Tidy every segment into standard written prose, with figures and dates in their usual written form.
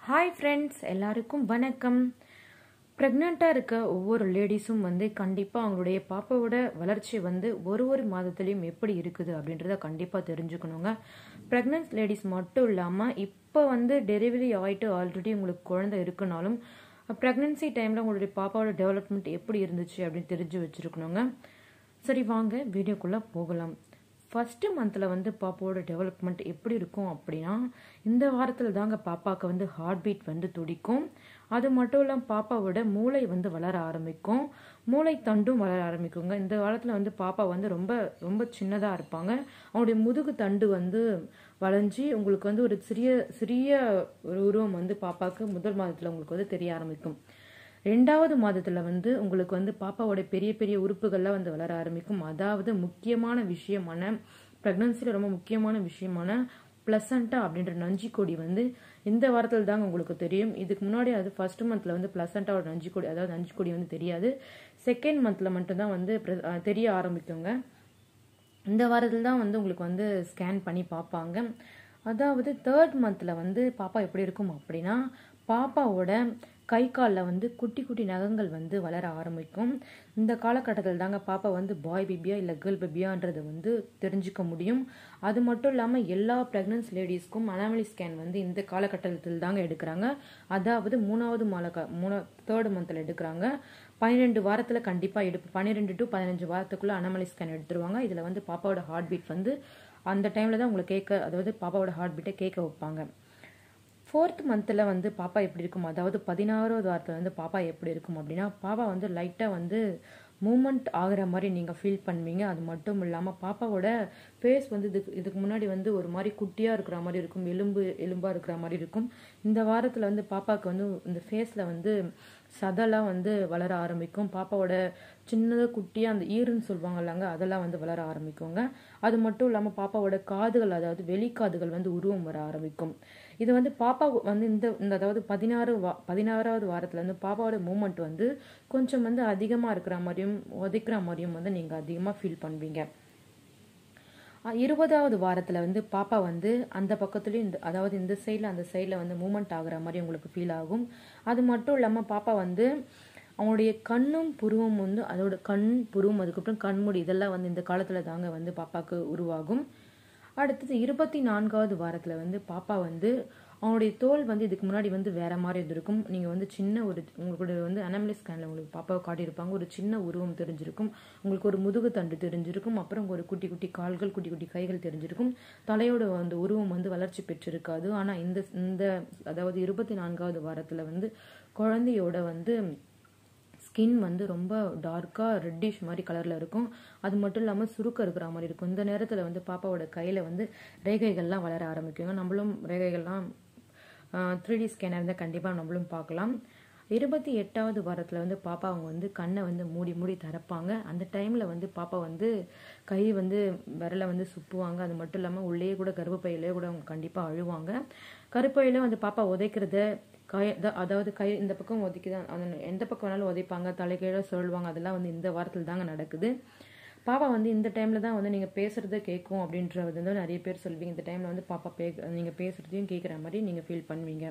Hi friends, எல்லாருக்கும் வணக்கம். ப்ரெக்னெண்ட்டாக இருக்க ஒவ்வொரு லேடிஸும் கண்டிப்பாக அவங்களுடைய பாப்பாவோட வளர்ச்சி ஒரு மாதத்துலேயும் எப்படி இருக்குது அப்படின்றத கண்டிப்பாக தெரிஞ்சுக்கணுங்க. ப்ரெக்னென்ட் லேடிஸ் மட்டும் இல்லாமல் இப்போ டெலிவரி ஆகிட்டு ஆல்ரெடி உங்களுக்கு குழந்தை இருக்குனாலும் ப்ரெக்னென்சி டைமில் உங்களுடைய பாப்பாவோட டெவலப்மெண்ட் எப்படி இருந்துச்சு அப்படின்னு தெரிஞ்சு வச்சுருக்கணுங்க. சரி, வாங்க வீடியோக்குள்ளே போகலாம். ஃபஸ்ட்டு மந்தில் பாப்பாவோட டெவலப்மெண்ட் எப்படி இருக்கும் அப்படின்னா, இந்த வாரத்தில் தாங்க பாப்பாவுக்கு ஹார்ட் பீட் துடிக்கும். அது மட்டும் இல்லாமல் பாப்பாவோட மூளை வளர ஆரம்பிக்கும், மூளை தண்டும் வளர ஆரம்பிக்குங்க. இந்த காலத்தில் பாப்பா ரொம்ப ரொம்ப சின்னதாக இருப்பாங்க. அவங்களுடைய முதுகு தண்டு வளைஞ்சி உங்களுக்கு ஒரு சிறிய ஒரு உருவம் பாப்பாவுக்கு முதல் மாதத்தில் உங்களுக்கு தெரிய ஆரம்பிக்கும். 2வது மாதத்தில் உங்களுக்கு பாப்பாவோட பெரிய பெரிய உறுப்புகள்லாம் வளர ஆரம்பிக்கும். அதாவது முக்கியமான விஷயமான ப்ரெக்னன்சியில் ரொம்ப முக்கியமான விஷயமான பிளசண்டா அப்படின்ற நஞ்சிக்கொடி இந்த வாரத்தில் தாங்க உங்களுக்கு தெரியும். இதுக்கு முன்னாடி அது ஃபர்ஸ்ட் மந்த்ல பிளசண்டாவோட நஞ்சிக்கொடி, அதாவது நஞ்சிக்கொடி தெரியாது. செகண்ட் மந்த்ல மட்டும்தான் தெரிய ஆரம்பிக்குங்க. இந்த வாரத்தில் தான் உங்களுக்கு ஸ்கேன் பண்ணி பார்ப்பாங்க. அதாவது 3rd மந்த்ல பாப்பா எப்படி இருக்கும் அப்படின்னா, பாப்பாவோட கை காலில் குட்டி குட்டி நகங்கள் வளர ஆரம்பிக்கும். இந்த காலகட்டத்தில் தாங்க பாப்பா பாய் பேபியா இல்லை கேர்ள் பேபியான்றது தெரிஞ்சுக்க முடியும். அது மட்டும் இல்லாமல் எல்லா ப்ரெக்னன்ஸ் லேடிஸ்க்கும் அனாமலி ஸ்கேன் இந்த காலகட்டத்தில் தாங்க எடுக்கிறாங்க. அதாவது 3rd மந்தில் எடுக்கிறாங்க. 12 வாரத்தில் கண்டிப்பாக 12 to 15 வாரத்துக்குள்ளே அனாமலி ஸ்கேன் எடுத்துருவாங்க. இதில் பாப்பாவோட ஹார்ட் பீட் அந்த டைமில் தான் உங்களுக்கு அதாவது பாப்பாவோட ஹார்ட் பீட்டை கேட்க வைப்பாங்க. 4th மந்தில் பாப்பா எப்படி இருக்கும், அதாவது 16வது வாரத்தில் பாப்பா எப்படி இருக்கும் அப்படின்னா, பாப்பா லைட்டாக மூமெண்ட் ஆகிற மாதிரி நீங்கள் ஃபீல் பண்ணுவீங்க. அது மட்டும் இல்லாமல் பாப்பாவோட ஃபேஸ் இதுக்கு முன்னாடி ஒரு மாதிரி குட்டியாக இருக்கிற மாதிரி இருக்கும், எலும்பாக இருக்கிற மாதிரி இருக்கும். இந்த வாரத்தில் பாப்பாவுக்கு இந்த ஃபேஸில் சதெல்லாம் வளர ஆரம்பிக்கும். பாப்பாவோட சின்னதாக குட்டியாக அந்த ஈருன்னு சொல்லுவாங்க இல்லைங்க, அதெல்லாம் வளர ஆரம்பிக்குங்க. அது மட்டும் இல்லாமல் பாப்பாவோட காதுகள், அதாவது வெளிக்காதுகள் உருவம் வர ஆரம்பிக்கும். இது பாப்பா இந்த அதாவது 16வது வாரத்தில் பாப்பாவோட மூமெண்ட் கொஞ்சம் அதிகமாக இருக்கிற மாதிரியும் உதைக்கிற மாதிரியும் நீங்கள் அதிகமாக ஃபீல் பண்ணுவீங்க. 20வது வாரத்தில் பாப்பா அந்த பக்கத்துலேயும் அதாவது இந்த சைடில் அந்த சைடில் மூமெண்ட் ஆகுற மாதிரி உங்களுக்கு ஃபீல் ஆகும். அது மட்டும் இல்லாமல் பாப்பா அவங்களுடைய கண்ணும் புருவம் அதோட கண் புருவம் அதுக்கப்புறம் கண்முடி இதெல்லாம் இந்த காலத்தில் தாங்க பாப்பாவுக்கு உருவாகும். அடுத்தது 24வது வாரத்தில் பாப்பா அவங்களுடைய தோல் இதுக்கு முன்னாடி வேற மாதிரி இருந்திருக்கும். நீங்கள் சின்ன ஒரு உங்களுக்கு அனாமலி ஸ்கேனில் உங்களுக்கு பாப்பாவை காட்டியிருப்பாங்க. ஒரு சின்ன உருவம் தெரிஞ்சிருக்கும், உங்களுக்கு ஒரு முதுகு தண்டு தெரிஞ்சிருக்கும், அப்புறம் ஒரு குட்டி குட்டி கால்கள் குட்டி குட்டி கைகள் தெரிஞ்சிருக்கும். தலையோட உருவம் வளர்ச்சி பெற்றிருக்காது. ஆனால் இந்த அதாவது 24வது வாரத்தில் குழந்தையோட ஸ்கின் ரொம்ப டார்க்காக ரெட்டிஷ் மாதிரி கலரில் இருக்கும். அது மட்டும் இல்லாமல் சுருக்கம் இருக்கிற மாதிரி இருக்கும். இந்த நேரத்தில் பாப்பாவோட கையில் ரேகைகள்லாம் வளர ஆரம்பிக்குங்க. நம்மளும் ரேகைகள்லாம் 3D ஸ்கேனர் இருந்தால் கண்டிப்பாக நம்மளும் பார்க்கலாம். 28வது வாரத்தில் பாப்பா அவங்க கண்ணை மூடி மூடி திறப்பாங்க. அந்த டைமில் பாப்பா கை விரலை சுப்புவாங்க. அது மட்டும் இல்லாமல் உள்ளே கூட கர்ப்பப்பையிலே கூட அவங்க கண்டிப்பாக அழுவாங்க. கருப்பையில பாப்பா உதைக்கிறத அதாவது கை இந்த பக்கம் உதைக்குதான், எந்த பக்கம் வேணாலும் உதைப்பாங்க, தலைகீழ சொல்லுவாங்க. அதெல்லாம் இந்த வாரத்தில் தாங்க நடக்குது. பாப்பா இந்த டைமில் தான் நீங்கள் பேசுகிறத கேட்கும் அப்படின்றது நிறைய பேர் சொல்வீங்க. இந்த டைமில் பாப்பா நீங்கள் பேசுகிறதையும் கேட்குற மாதிரி நீங்கள் ஃபீல் பண்ணுவீங்க.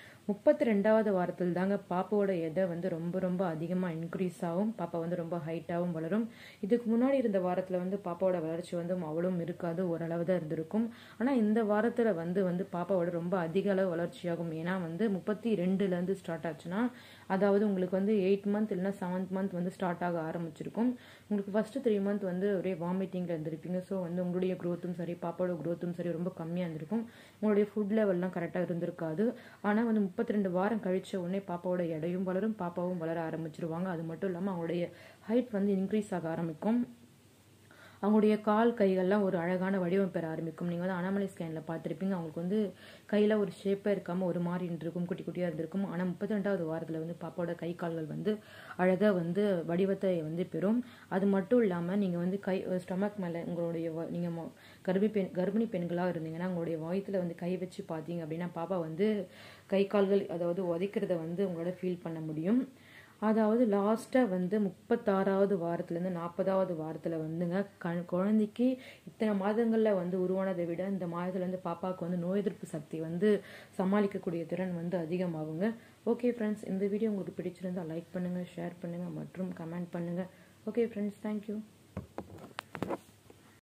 32வது வாரத்தில் தாங்க பாப்பாவோட எடை ரொம்ப ரொம்ப அதிகமாக இன்க்ரீஸ் ஆகும். பாப்பா ரொம்ப ஹைட்டாகவும் வளரும். இதுக்கு முன்னாடி இருந்த வாரத்தில் பாப்பாவோட வளர்ச்சி அவ்வளவும் இருக்காது, ஓரளவு தான் இருந்திருக்கும். ஆனால் இந்த வாரத்தில் பாப்பாவோட ரொம்ப அதிக அளவு வளர்ச்சியாகும். ஏன்னா 32லேருந்து ஸ்டார்ட் ஆச்சுன்னா, அதாவது உங்களுக்கு 8th மந்த் இல்லைன்னா 7th மந்த் ஸ்டார்ட் ஆக ஆரம்பிச்சிருக்கும். உங்களுக்கு ஃபஸ்ட்டு 3 மந்த் ஒரே வாமிட்டிங்கில் இருந்திருப்பீங்க. ஸோ உங்களுடைய க்ரோத்தும் சரி பாப்பாவோட க்ரோத்தும் சரி ரொம்ப கம்மியாக இருந்திருக்கும். உங்களுடைய ஃபுட் லெவல்லாம் கரெக்டாக இருந்திருக்காது. ஆனால் 32 வாரம் கழிச்ச உடனே பாப்பாவோட எடையும் வளரும், பாப்பாவும் வளர ஆரம்பிச்சிருவாங்க. அது மட்டும் இல்லாமல் அவங்களுடைய ஹைட் இன்க்ரீஸ் ஆக ஆரம்பிக்கும். அவங்களுடைய கால் கைகள்லாம் ஒரு அழகான வடிவம் பெற ஆரம்பிக்கும். நீங்கள் அனாமலி ஸ்கேனில் பார்த்துருப்பீங்க. அவங்களுக்கு கையில் ஒரு ஷேப்பாக இருக்காமல் ஒரு மாதிரி இருந்திருக்கும், குட்டி குட்டியாக இருந்திருக்கும். ஆனால் 32வது வாரத்தில் பாப்பாவோட கை கால்கள் அழகாக வடிவத்தை பெறும். அது மட்டும் இல்லாமல் நீங்கள் கை ஸ்டொமக் மேலே உங்களுடைய நீங்கள் கர்ப்பிணி பெண்களாக இருந்தீங்கன்னா உங்களுடைய வயிற்றில் கை வச்சு பார்த்தீங்க அப்படின்னா பாப்பா கை கால்கள் அதாவது உதைக்கிறத உங்களோட ஃபீல் பண்ண முடியும். அதாவது லாஸ்ட்டாக வந்து 36வது வாரத்துலேருந்து 40வது வாரத்தில் வந்துங்க குழந்தைக்கு இத்தனை மாதங்களில் வந்து உருவானதை விட இந்த மாதத்துலேருந்து பாப்பாவுக்கு வந்து நோய் எதிர்ப்பு சக்தி வந்து சமாளிக்கக்கூடிய திறன் வந்து அதிகமாகுங்க. ஓகே ஃப்ரெண்ட்ஸ், இந்த வீடியோ உங்களுக்கு பிடிச்சிருந்தால் லைக் பண்ணுங்கள், ஷேர் பண்ணுங்கள் மற்றும் கமெண்ட் பண்ணுங்கள். Okay friends, thank you.